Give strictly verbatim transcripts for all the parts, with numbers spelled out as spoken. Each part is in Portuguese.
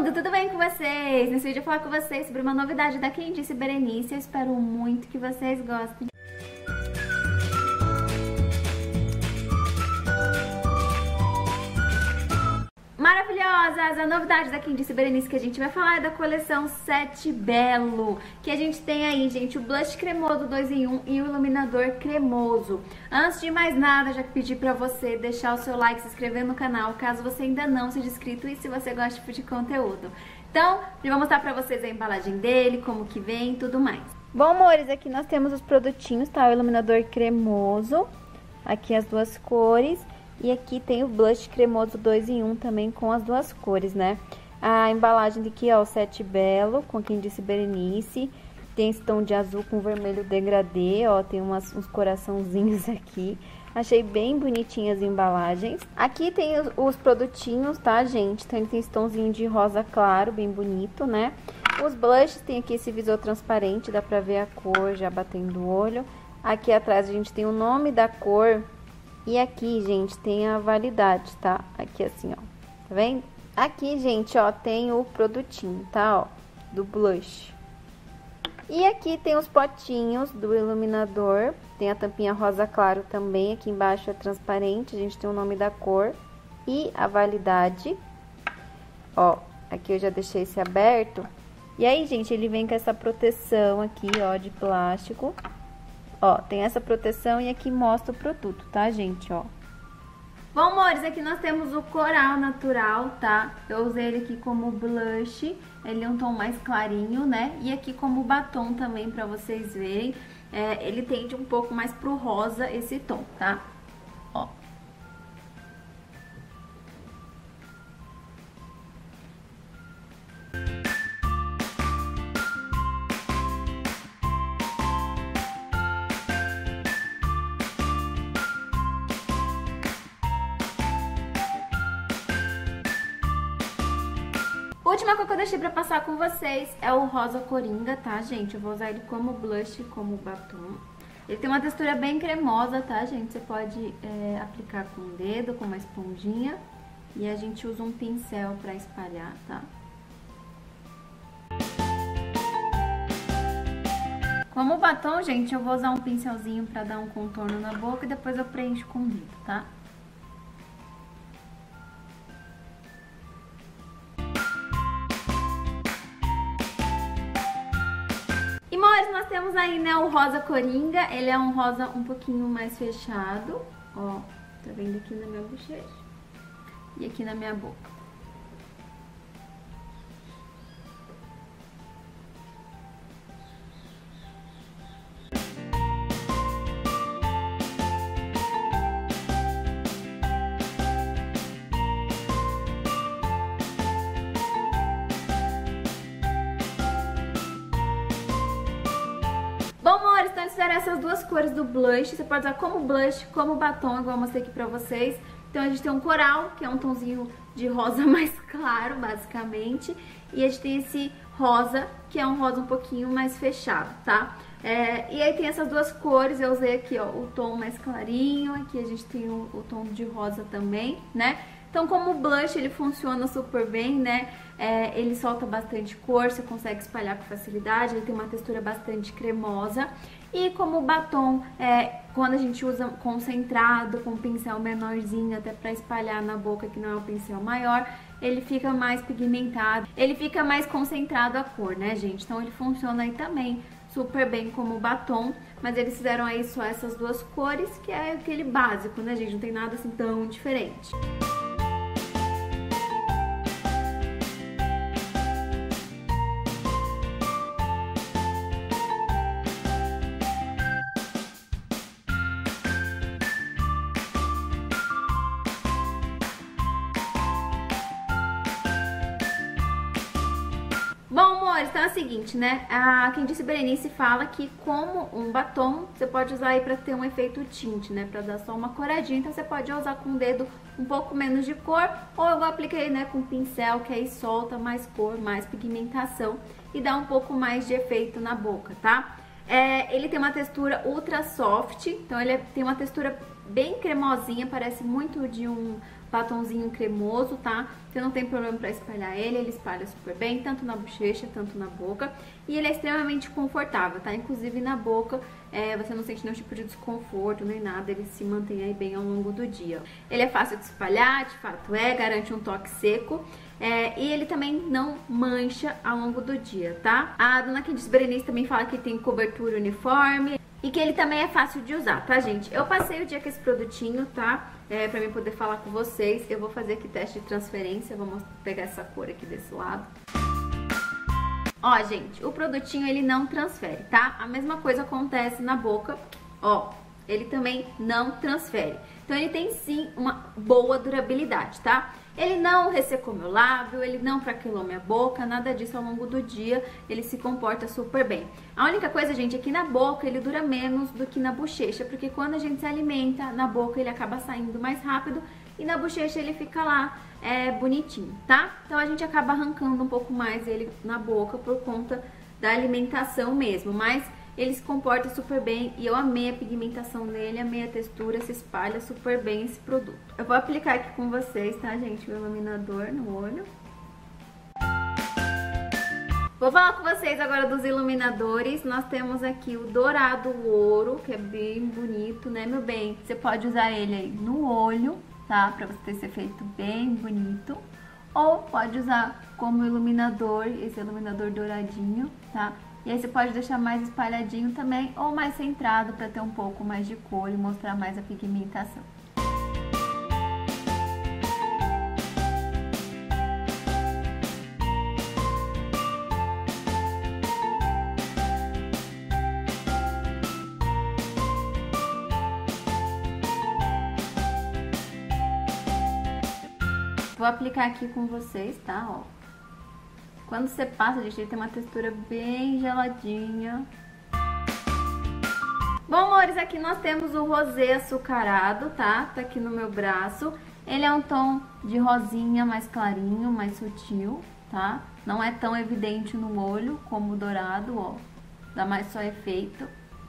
mundo, tudo bem com vocês? Nesse vídeo eu vou falar com vocês sobre uma novidade da Quem Disse Berenice. Eu espero muito que vocês gostem. Maravilhosas! A novidade da Quem Disse Berenice que a gente vai falar é da coleção Sete Belo, que a gente tem aí, gente, o blush cremoso dois em um e o iluminador cremoso. Antes de mais nada, já pedi pra você deixar o seu like, se inscrever no canal, caso você ainda não seja inscrito e se você gosta de tipo de conteúdo. Então, eu vou mostrar pra vocês a embalagem dele, como que vem e tudo mais. Bom, amores, aqui nós temos os produtinhos, tá? O iluminador cremoso, aqui as duas cores. E aqui tem o blush cremoso dois em um também com as duas cores, né? A embalagem daqui, ó, o Sete Belo, com Quem Disse Berenice. Tem esse tom de azul com vermelho degradê, ó, tem umas, uns coraçãozinhos aqui. Achei bem bonitinhas as embalagens. Aqui tem os, os produtinhos, tá, gente? Então ele tem esse tomzinho de rosa claro, bem bonito, né? Os blushes tem aqui esse visor transparente, dá pra ver a cor já batendo o olho. Aqui atrás a gente tem o nome da cor. E aqui, gente, tem a validade, tá? Aqui assim, ó. Tá vendo? Aqui, gente, ó, tem o produtinho, tá? Ó, do blush. E aqui tem os potinhos do iluminador. Tem a tampinha rosa claro também. Aqui embaixo é transparente. A gente tem o nome da cor e a validade. Ó, aqui eu já deixei esse aberto. E aí, gente, ele vem com essa proteção aqui, ó, de plástico. Ó, tem essa proteção e aqui mostra o produto, tá, gente, ó. Bom, amores, aqui nós temos o Coral Natural, tá? Eu usei ele aqui como blush, ele é um tom mais clarinho, né? E aqui como batom também, pra vocês verem. É, ele tende um pouco mais pro rosa esse tom, tá? Ó. A última cor que eu deixei pra passar com vocês é o Rosa Coringa, tá, gente? Eu vou usar ele como blush, como batom. Ele tem uma textura bem cremosa, tá, gente? Você pode é, aplicar com o dedo, com uma esponjinha. E a gente usa um pincel pra espalhar, tá? Como batom, gente, eu vou usar um pincelzinho pra dar um contorno na boca e depois eu preencho com o dedo, tá? E, amores, nós temos aí, né, o Rosa Coringa. Ele é um rosa um pouquinho mais fechado. Ó, tá vendo aqui na minha bochecha e aqui na minha boca. Bom, amores, então eles fizeram essas duas cores do blush. Você pode usar como blush, como batom, igual eu mostrei aqui pra vocês. Então a gente tem um coral, que é um tomzinho de rosa mais claro, basicamente. E a gente tem esse rosa, que é um rosa um pouquinho mais fechado, tá? É, e aí tem essas duas cores, eu usei aqui, ó, o tom mais clarinho. Aqui a gente tem o, o tom de rosa também, né? Então, como blush, ele funciona super bem, né? É, ele solta bastante cor, você consegue espalhar com facilidade, ele tem uma textura bastante cremosa. E como batom, é, quando a gente usa concentrado, com um pincel menorzinho, até pra espalhar na boca, que não é um pincel maior, ele fica mais pigmentado, ele fica mais concentrado a cor, né, gente? Então, ele funciona aí também super bem como batom, mas eles fizeram aí só essas duas cores, que é aquele básico, né, gente? Não tem nada assim tão diferente. Bom, amores, então é o seguinte, né? A Quem Disse Berenice fala que como um batom, você pode usar aí pra ter um efeito tinte, né? Pra dar só uma coradinha, então você pode usar com o dedo um pouco menos de cor, ou eu apliquei, né, com pincel, que aí solta mais cor, mais pigmentação e dá um pouco mais de efeito na boca, tá? É, ele tem uma textura ultra soft, então ele é, tem uma textura bem cremosinha, parece muito de um, batonzinho cremoso, tá? Você não tem problema pra espalhar ele, ele espalha super bem, tanto na bochecha, tanto na boca. E ele é extremamente confortável, tá? Inclusive na boca, é, você não sente nenhum tipo de desconforto nem nada, ele se mantém aí bem ao longo do dia. Ele é fácil de espalhar, de fato é, garante um toque seco. É, e ele também não mancha ao longo do dia, tá? A dona Candice Berenice também fala que tem cobertura uniforme e que ele também é fácil de usar, tá, gente? Eu passei o dia com esse produtinho, tá? É, pra mim poder falar com vocês. Eu vou fazer aqui teste de transferência, vou pegar essa cor aqui desse lado. Ó, gente, o produtinho ele não transfere, tá? A mesma coisa acontece na boca, ó. Ele também não transfere. Então ele tem sim uma boa durabilidade, tá? Ele não ressecou meu lábio, ele não craquelou minha boca, nada disso ao longo do dia, ele se comporta super bem. A única coisa, gente, é que na boca ele dura menos do que na bochecha, porque quando a gente se alimenta, na boca ele acaba saindo mais rápido e na bochecha ele fica lá é, bonitinho, tá? Então a gente acaba arrancando um pouco mais ele na boca por conta da alimentação mesmo, mas ele se comporta super bem e eu amei a pigmentação dele, amei a textura, se espalha super bem esse produto. Eu vou aplicar aqui com vocês, tá, gente, o iluminador no olho. Vou falar com vocês agora dos iluminadores. Nós temos aqui o dourado ouro, que é bem bonito, né, meu bem? Você pode usar ele aí no olho, tá, pra você ter esse efeito bem bonito. Ou pode usar como iluminador, esse iluminador douradinho, tá? E aí você pode deixar mais espalhadinho também, ou mais centrado para ter um pouco mais de cor e mostrar mais a pigmentação. Vou aplicar aqui com vocês, tá? Ó. Quando você passa, gente, ele tem uma textura bem geladinha. Bom, amores, aqui nós temos o rosé açucarado, tá? Tá aqui no meu braço. Ele é um tom de rosinha mais clarinho, mais sutil, tá? Não é tão evidente no olho como o dourado, ó. Dá mais só efeito.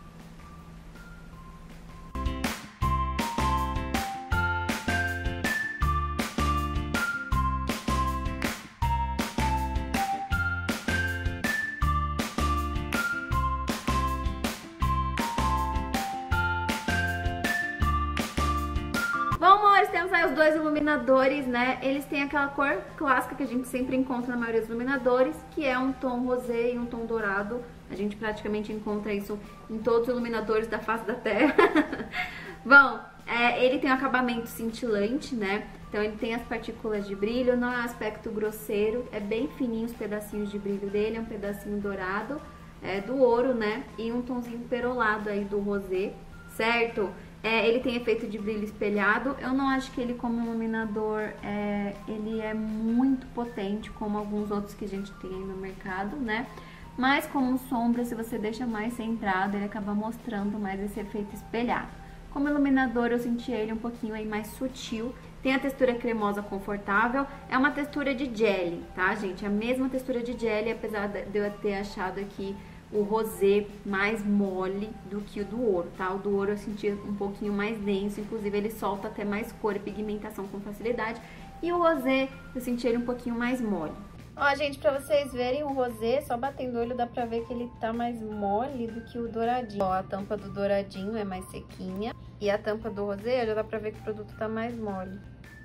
Bom, amores, temos aí os dois iluminadores, né? Eles têm aquela cor clássica que a gente sempre encontra na maioria dos iluminadores, que é um tom rosé e um tom dourado. A gente praticamente encontra isso em todos os iluminadores da face da Terra. Bom, é, ele tem um acabamento cintilante, né? Então ele tem as partículas de brilho, não é um aspecto grosseiro, é bem fininho os pedacinhos de brilho dele, é um pedacinho dourado, é, do ouro, né? E um tomzinho perolado aí do rosé, certo? É, ele tem efeito de brilho espelhado. Eu não acho que ele como iluminador, é, ele é muito potente como alguns outros que a gente tem aí no mercado, né? Mas como sombra, se você deixa mais centrado, ele acaba mostrando mais esse efeito espelhado. Como iluminador, eu senti ele um pouquinho aí mais sutil. Tem a textura cremosa confortável. É uma textura de jelly, tá, gente? É a mesma textura de jelly, apesar de eu ter achado aqui o rosé mais mole do que o do ouro, tá? O do ouro eu senti um pouquinho mais denso, inclusive ele solta até mais cor e pigmentação com facilidade. E o rosé eu senti ele um pouquinho mais mole. Ó, gente, pra vocês verem o rosé, só batendo o olho dá pra ver que ele tá mais mole do que o douradinho. Ó, a tampa do douradinho é mais sequinha e a tampa do rosé já dá pra ver que o produto tá mais mole.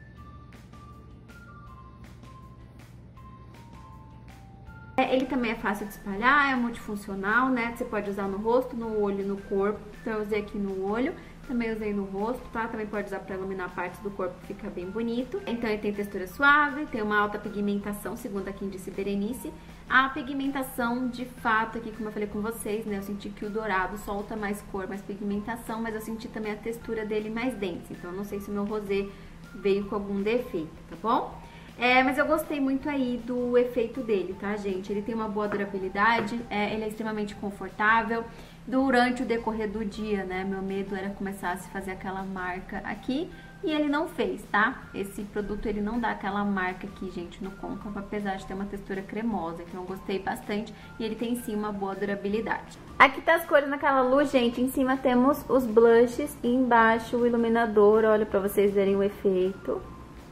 Ele também é fácil de espalhar, é multifuncional, né? Você pode usar no rosto, no olho e no corpo. Então eu usei aqui no olho, também usei no rosto, tá? Também pode usar pra iluminar partes do corpo, fica bem bonito. Então ele tem textura suave, tem uma alta pigmentação, segundo a Candice Berenice. A pigmentação, de fato, aqui como eu falei com vocês, né? Eu senti que o dourado solta mais cor, mais pigmentação, mas eu senti também a textura dele mais densa. Então eu não sei se o meu rosé veio com algum defeito, tá bom? É, mas eu gostei muito aí do efeito dele, tá, gente? Ele tem uma boa durabilidade, é, ele é extremamente confortável durante o decorrer do dia, né? Meu medo era começar a se fazer aquela marca aqui e ele não fez, tá? Esse produto, ele não dá aquela marca aqui, gente, no côncavo, apesar de ter uma textura cremosa, que eu gostei bastante e ele tem sim uma boa durabilidade. Aqui tá as cores naquela luz, gente. Em cima temos os blushes e embaixo o iluminador, olha, pra vocês verem o efeito.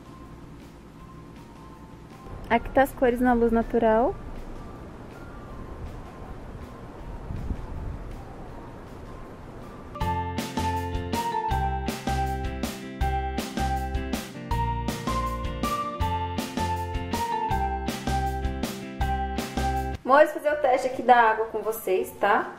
Aqui tá as cores na luz natural. Vou fazer o teste aqui da água com vocês, tá?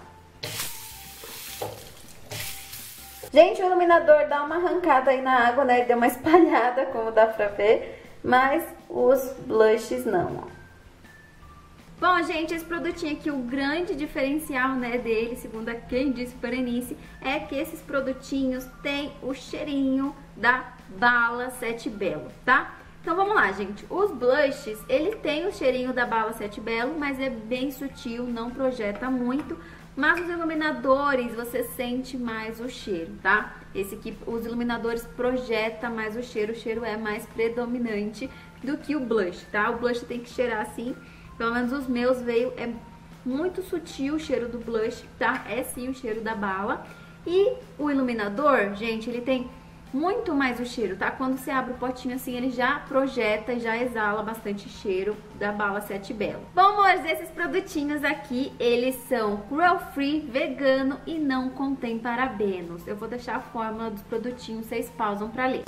Gente, o iluminador dá uma arrancada aí na água, né? Deu uma espalhada, como dá pra ver. Mas os blushes não, ó. Bom, gente, esse produtinho aqui, o grande diferencial, né, dele, segundo a quem disse Berenice, é que esses produtinhos têm o cheirinho da Bala Sete Belo, tá? Então vamos lá, gente. Os blushes, ele tem o cheirinho da Bala Sete Belo, mas é bem sutil, não projeta muito. Mas os iluminadores, você sente mais o cheiro, tá? Esse aqui, os iluminadores projetam mais o cheiro, o cheiro é mais predominante do que o blush, tá? O blush tem que cheirar assim, pelo menos os meus veio, é muito sutil o cheiro do blush, tá? É sim o cheiro da bala. E o iluminador, gente, ele tem muito mais o cheiro, tá? Quando você abre o potinho assim, ele já projeta, já exala bastante cheiro da Bala Sete Belo. Bom, amores, esses produtinhos aqui, eles são cruel free, vegano e não contém parabenos. Eu vou deixar a fórmula dos produtinhos, vocês pausam pra ler.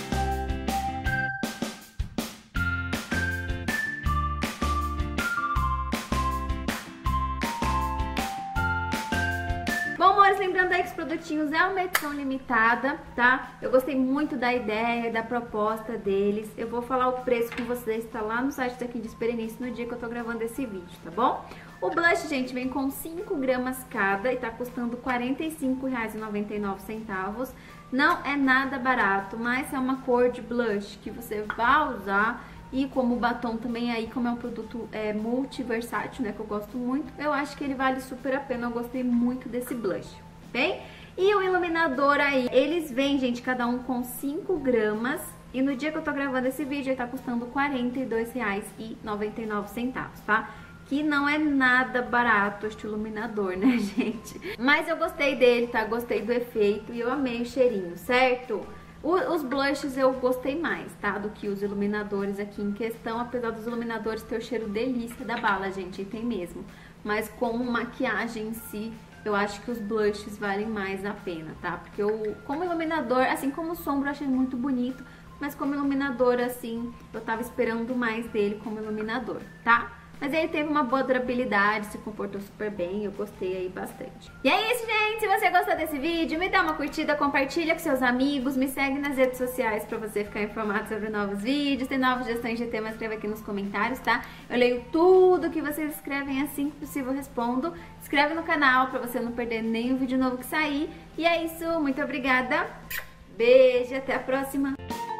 Bom, amores, lembrando aí que os produtinhos é uma edição limitada, tá? Eu gostei muito da ideia, da proposta deles. Eu vou falar o preço com vocês, tá lá no site da Quindície Berenice no dia que eu tô gravando esse vídeo, tá bom? O blush, gente, vem com cinco gramas cada e tá custando quarenta e cinco reais e noventa e nove centavos. Não é nada barato, mas é uma cor de blush que você vai usar. E como o batom também aí, como é um produto é, multiversátil, né, que eu gosto muito, eu acho que ele vale super a pena, eu gostei muito desse blush, bem? E o iluminador aí, eles vêm, gente, cada um com cinco gramas, e no dia que eu tô gravando esse vídeo, ele tá custando quarenta e dois reais e noventa e nove centavos, tá? Que não é nada barato este iluminador, né, gente? Mas eu gostei dele, tá? Gostei do efeito e eu amei o cheirinho, certo? Os blushes eu gostei mais, tá? Do que os iluminadores aqui em questão, apesar dos iluminadores ter o cheiro delícia da bala, gente, e tem mesmo. Mas como maquiagem em si, eu acho que os blushes valem mais a pena, tá? Porque eu, como iluminador, assim como sombra, eu achei muito bonito, mas como iluminador, assim, eu tava esperando mais dele como iluminador, tá? Mas ele teve uma boa durabilidade, se comportou super bem, eu gostei aí bastante. E é isso, gente! Se você gostou desse vídeo, me dá uma curtida, compartilha com seus amigos, me segue nas redes sociais pra você ficar informado sobre novos vídeos. Tem novas sugestões de temas, escreva aqui nos comentários, tá? Eu leio tudo que vocês escrevem, assim que possível eu respondo. Se inscreve no canal pra você não perder nenhum vídeo novo que sair. E é isso, muito obrigada, beijo, até a próxima!